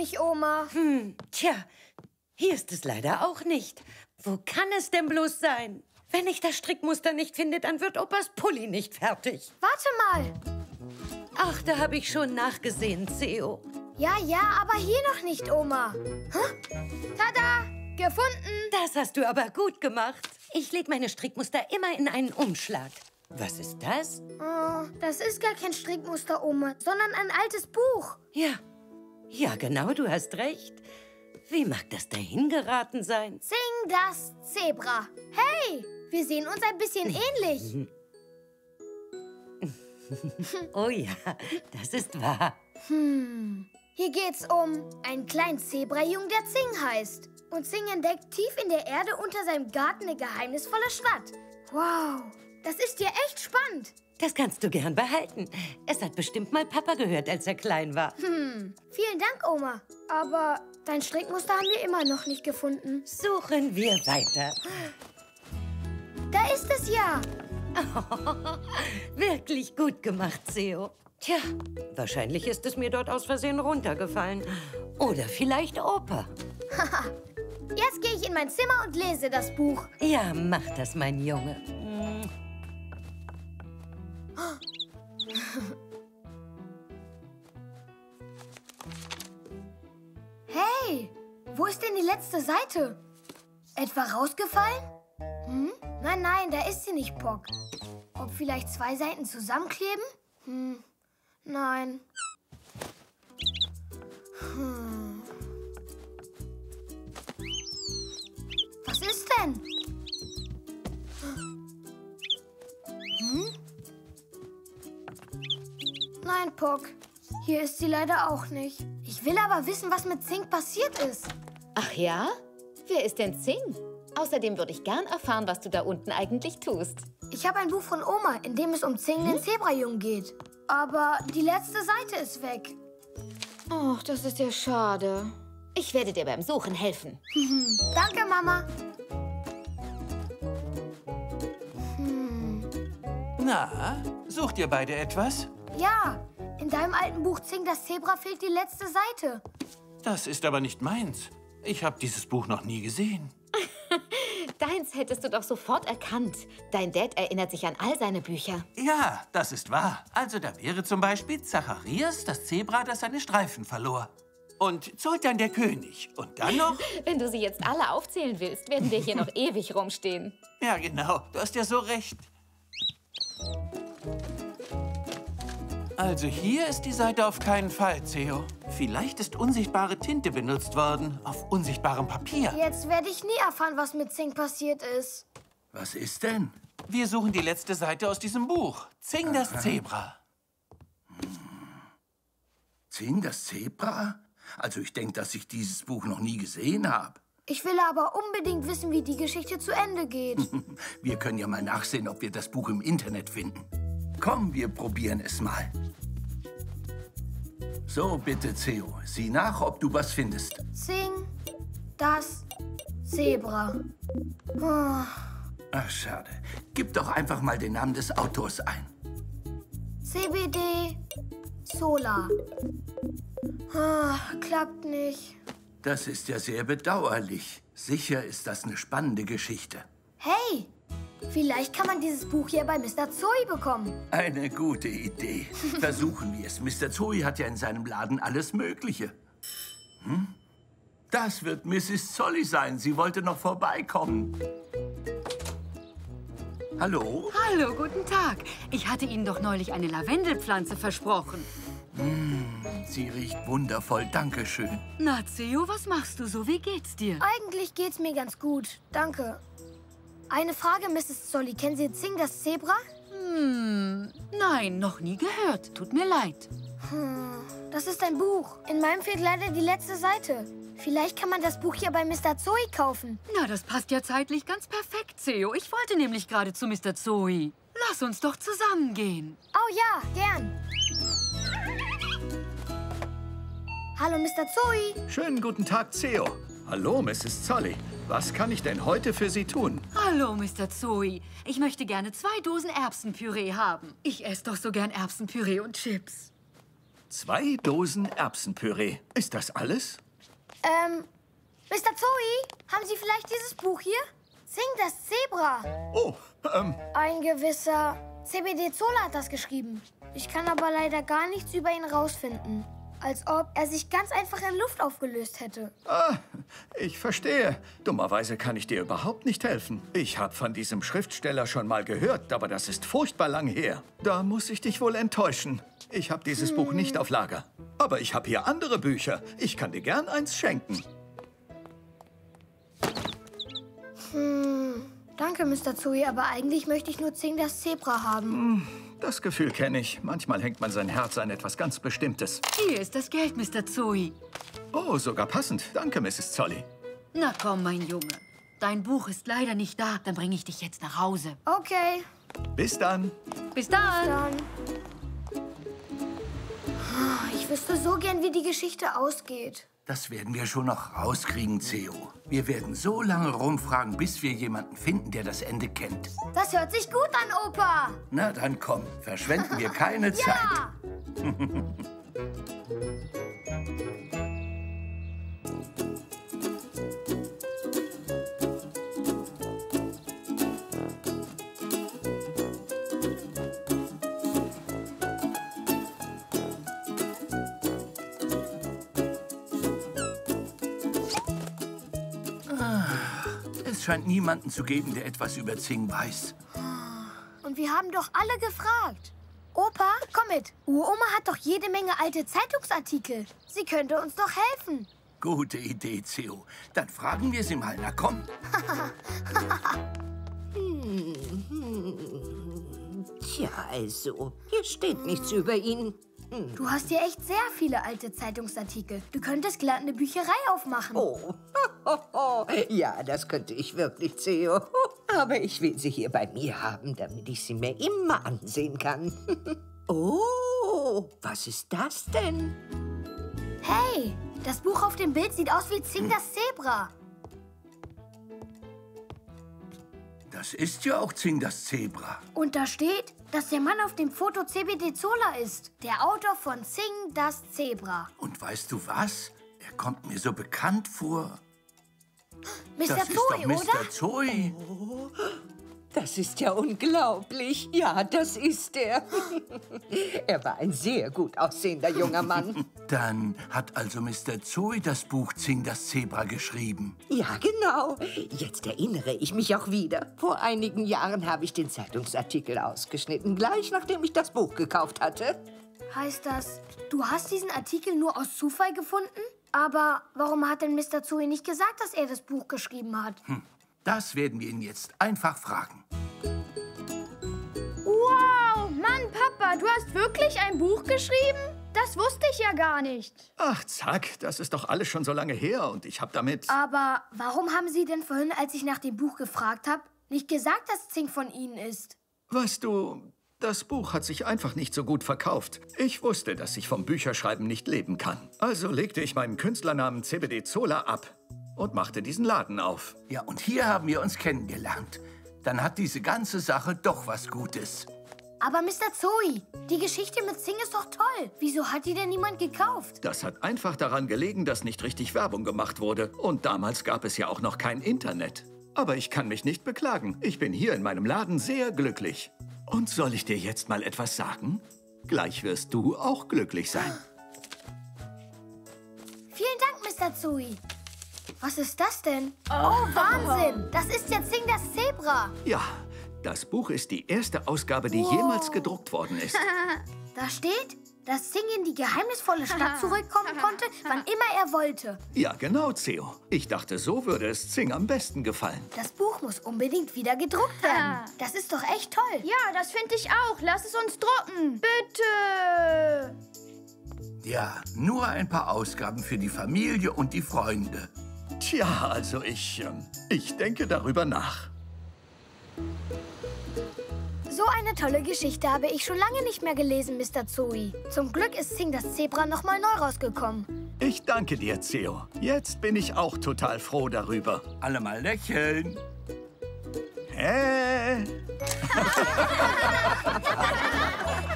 nicht, Oma. Tja, hier ist es leider auch nicht. Wo kann es denn bloß sein? Wenn ich das Strickmuster nicht finde, dann wird Opas Pulli nicht fertig. Warte mal. Ach, da habe ich schon nachgesehen, Theo. Ja, aber hier noch nicht, Oma. Hä? Tada! Gefunden! Das hast du aber gut gemacht. Ich lege meine Strickmuster immer in einen Umschlag. Was ist das? Oh, das ist gar kein Strickmuster, Oma, sondern ein altes Buch. Ja, genau, du hast recht. Wie mag das dahin geraten sein? Zing das Zebra. Hey, wir sehen uns ein bisschen ähnlich. Oh ja, das ist wahr. Hier geht's um einen kleinen Zebrajungen, der Zing heißt. Und Zing entdeckt tief in der Erde unter seinem Garten eine geheimnisvolle Stadt. Wow, das ist ja echt spannend. Das kannst du gern behalten. Es hat bestimmt mal Papa gehört, als er klein war. Vielen Dank, Oma. Aber dein Strickmuster haben wir immer noch nicht gefunden. Suchen wir weiter. Da ist es ja. Wirklich gut gemacht, Theo. Tja, wahrscheinlich ist es mir dort aus Versehen runtergefallen. Oder vielleicht Opa. Jetzt gehe ich in mein Zimmer und lese das Buch. Ja, mach das, mein Junge. Hey, wo ist denn die letzte Seite? Etwa rausgefallen? Nein, da ist sie nicht, Pock. Ob vielleicht 2 Seiten zusammenkleben? Nein. Was ist denn? Nein, Pock. Hier ist sie leider auch nicht. Ich will aber wissen, was mit Zing passiert ist. Ach ja? Wer ist denn Zing? Außerdem würde ich gern erfahren, was du da unten eigentlich tust. Ich habe ein Buch von Oma, in dem es um Zing, den Zebrajungen geht. Aber die letzte Seite ist weg. Ach, das ist ja schade. Ich werde dir beim Suchen helfen. Danke, Mama. Na, sucht ihr beide etwas? Ja, in deinem alten Buch Zing, das Zebra fehlt die letzte Seite. Das ist aber nicht meins. Ich habe dieses Buch noch nie gesehen. Deins hättest du doch sofort erkannt. Dein Dad erinnert sich an all seine Bücher. Ja, das ist wahr. Also da wäre zum Beispiel Zacharias, das Zebra, das seine Streifen verlor. Und Zoltan der König. Und dann noch... Wenn du sie jetzt alle aufzählen willst, werden wir hier noch ewig rumstehen. Ja, genau. Du hast ja so recht. Also hier ist die Seite auf keinen Fall, Theo. Vielleicht ist unsichtbare Tinte benutzt worden, auf unsichtbarem Papier. Jetzt werde ich nie erfahren, was mit Zing passiert ist. Was ist denn? Wir suchen die letzte Seite aus diesem Buch. Zing das Zebra. Zing das Zebra? Also ich denke, dass ich dieses Buch noch nie gesehen habe. Ich will aber unbedingt wissen, wie die Geschichte zu Ende geht. Wir können ja mal nachsehen, ob wir das Buch im Internet finden. Komm, wir probieren es mal. So, bitte, Theo. Sieh nach, ob du was findest. Zing das Zebra. Oh. Ach, schade. Gib doch einfach mal den Namen des Autors ein. CBD Solar. Klappt nicht. Das ist ja sehr bedauerlich. Sicher ist das eine spannende Geschichte. Hey, vielleicht kann man dieses Buch hier bei Mr. Zoe bekommen. Eine gute Idee. Versuchen wir es. Mr. Zoe hat ja in seinem Laden alles Mögliche. Das wird Mrs. Zolli sein. Sie wollte noch vorbeikommen. Hallo? Hallo, guten Tag. Ich hatte Ihnen doch neulich eine Lavendelpflanze versprochen. Sie riecht wundervoll. Dankeschön. Na, Theo, was machst du so? Wie geht's dir? Eigentlich geht's mir ganz gut. Danke. Eine Frage, Mrs. Zolli. Kennen Sie Zing das Zebra? Nein, noch nie gehört. Tut mir leid. Das ist ein Buch. In meinem fehlt leider die letzte Seite. Vielleicht kann man das Buch hier bei Mr. Zoe kaufen. Na, das passt ja zeitlich ganz perfekt, Theo. Ich wollte nämlich gerade zu Mr. Zoe. Lass uns doch zusammen gehen. Oh ja, gern. Hallo, Mr. Zoe. Schönen guten Tag, Theo. Hallo, Mrs. Zolli. Was kann ich denn heute für Sie tun? Hallo, Mr. Zoe. Ich möchte gerne 2 Dosen Erbsenpüree haben. Ich esse doch so gern Erbsenpüree und Chips. 2 Dosen Erbsenpüree. Ist das alles? Mr. Zoe, haben Sie vielleicht dieses Buch hier? Zing das Zebra. Oh, Ein gewisser CBD Zola hat das geschrieben. Ich kann aber leider gar nichts über ihn rausfinden. Als ob er sich ganz einfach in Luft aufgelöst hätte. ich verstehe. Dummerweise kann ich dir überhaupt nicht helfen. Ich habe von diesem Schriftsteller schon mal gehört, aber das ist furchtbar lang her. Da muss ich dich wohl enttäuschen. Ich habe dieses Buch nicht auf Lager. Aber ich habe hier andere Bücher. Ich kann dir gern eins schenken. Danke, Mr. Zoe, aber eigentlich möchte ich nur Zing das Zebra haben. Das Gefühl kenne ich. Manchmal hängt man sein Herz an etwas ganz Bestimmtes. Hier ist das Geld, Mr. Zoe. Oh, sogar passend. Danke, Mrs. Zolli. Na komm, mein Junge. Dein Buch ist leider nicht da. Dann bringe ich dich jetzt nach Hause. Okay, Bis dann. Bis dann. dann. Ich wüsste so gern, wie die Geschichte ausgeht. Das werden wir schon noch rauskriegen, Theo. Wir werden so lange rumfragen, bis wir jemanden finden, der das Ende kennt. Das hört sich gut an, Opa. Na, dann komm, verschwenden wir keine Zeit. Ja! Es scheint niemanden zu geben, der etwas über Zing weiß. Und wir haben doch alle gefragt. Opa, komm mit. Uroma hat doch jede Menge alte Zeitungsartikel. Sie könnte uns doch helfen. Gute Idee, Theo. Dann fragen wir sie mal. Na komm. Tja, also, hier steht nichts über ihn. Du hast hier echt sehr viele alte Zeitungsartikel. Du könntest glatt eine Bücherei aufmachen. Oh, ja, das könnte ich wirklich, Theo. Aber ich will sie hier bei mir haben, damit ich sie mir immer ansehen kann. Oh, was ist das denn? Hey, das Buch auf dem Bild sieht aus wie Zing das Zebra. Das ist ja auch Zing das Zebra. Und da steht, dass der Mann auf dem Foto CBD Zola ist. Der Autor von Zing das Zebra. Und weißt du was? Er kommt mir so bekannt vor. Mr. Das ist Zoe, doch Mr. oder? Zoe. Das ist ja unglaublich. Ja, das ist er. Er war ein sehr gut aussehender junger Mann. Dann hat also Mr. Zoe das Buch Zing das Zebra geschrieben. Ja, genau. Jetzt erinnere ich mich auch wieder. Vor einigen Jahren habe ich den Zeitungsartikel ausgeschnitten, gleich nachdem ich das Buch gekauft hatte. Heißt das, du hast diesen Artikel nur aus Zufall gefunden? Aber warum hat denn Mr. Zoe nicht gesagt, dass er das Buch geschrieben hat? Das werden wir ihn jetzt einfach fragen. Wow, Mann, Papa, du hast wirklich ein Buch geschrieben? Das wusste ich ja gar nicht. Ach, zack, das ist doch alles schon so lange her und ich habe damit... Aber warum haben Sie denn vorhin, als ich nach dem Buch gefragt habe, nicht gesagt, dass Zing von Ihnen ist? Weißt du, das Buch hat sich einfach nicht so gut verkauft. Ich wusste, dass ich vom Bücherschreiben nicht leben kann. Also legte ich meinen Künstlernamen CBD Zola ab und machte diesen Laden auf. Ja, und hier haben wir uns kennengelernt. Dann hat diese ganze Sache doch was Gutes. Aber Mr. Zoe, die Geschichte mit Zing ist doch toll. Wieso hat die denn niemand gekauft? Das hat einfach daran gelegen, dass nicht richtig Werbung gemacht wurde. Und damals gab es ja auch noch kein Internet. Aber ich kann mich nicht beklagen. Ich bin hier in meinem Laden sehr glücklich. Und soll ich dir jetzt mal etwas sagen? Gleich wirst du auch glücklich sein. Vielen Dank, Mr. Zoe. Was ist das denn? Oh, Wahnsinn! Das ist ja Zing das Zebra. Ja, das Buch ist die erste Ausgabe, die jemals gedruckt worden ist. Da steht, dass Zing in die geheimnisvolle Stadt zurückkommen konnte, wann immer er wollte. Ja, genau, Theo. Ich dachte, so würde es Zing am besten gefallen. Das Buch muss unbedingt wieder gedruckt werden. Das ist doch echt toll. Ja, das finde ich auch. Lass es uns drucken. Bitte. Ja, nur ein paar Ausgaben für die Familie und die Freunde. Tja, also ich denke darüber nach. So eine tolle Geschichte habe ich schon lange nicht mehr gelesen, Mr. Zoe. Zum Glück ist Zing das Zebra noch mal neu rausgekommen. Ich danke dir, Theo. Jetzt bin ich auch total froh darüber. Alle mal lächeln. Hä?